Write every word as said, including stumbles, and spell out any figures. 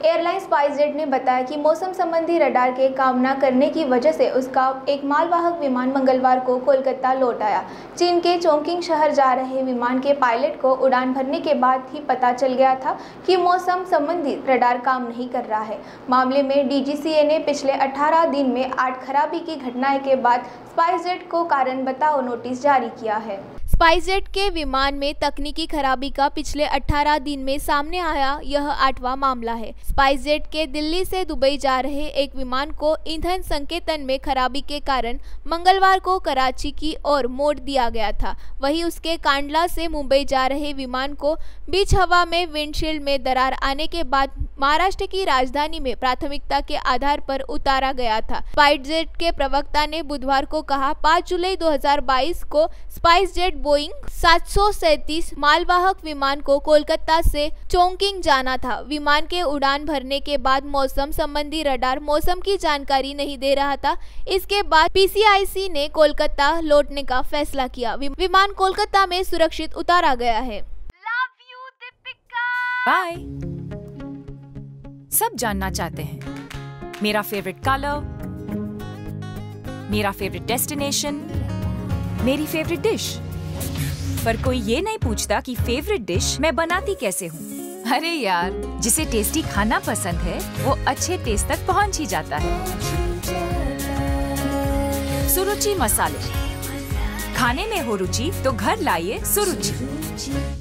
Airline SpiceJet ने बताया कि मौसम संबंधी रडार के काम न करने की वजह से उसका एक मालवाहक विमान मंगलवार को कोलकाता लौट आया। चीन के चोंगकिंग शहर जा रहे विमान के पायलट को उड़ान भरने के बाद ही पता चल गया था कि मौसम संबंधी रडार काम नहीं कर रहा है। मामले में डी जी सी ए ने पिछले अठारह दिन में आठ खराबी की घटनाएं के बाद स्पाइसजेट को कारण बताओ नोटिस जारी किया है। स्पाइसजेट के विमान में तकनीकी खराबी का पिछले अठारह दिन में सामने आया यह आठवां मामला है। स्पाइसजेट के दिल्ली से दुबई जा रहे एक विमान को ईंधन संकेतन में खराबी के कारण मंगलवार को कराची की ओर मोड़ दिया गया था। वहीं उसके कांडला से मुंबई जा रहे विमान को बीच हवा में विंडशील्ड में दरार आने के बाद महाराष्ट्र की राजधानी में प्राथमिकता के आधार पर उतारा गया था। स्पाइसजेट के प्रवक्ता ने बुधवार को कहा, पाँच जुलाई दो हज़ार बाईस को स्पाइसजेट बोइंग सात सौ सैंतीस मालवाहक विमान को कोलकाता से चोंगकिंग जाना था। विमान के उड़ान भरने के बाद मौसम संबंधी रडार मौसम की जानकारी नहीं दे रहा था। इसके बाद पी सी आई सी ने कोलकाता लौटने का फैसला किया। विमान कोलकाता में सुरक्षित उतारा गया है। बाय। सब जानना चाहते हैं मेरा फेवरेट कलर, मेरा फेवरेट डेस्टिनेशन, मेरी फेवरेट डिश, पर कोई ये नहीं पूछता कि फेवरेट डिश मैं बनाती कैसे हूँ। अरे यार, जिसे टेस्टी खाना पसंद है वो अच्छे टेस्ट तक पहुँच ही जाता है। सुरुचि मसाले, खाने में हो रुचि तो घर लाइए सुरुचि।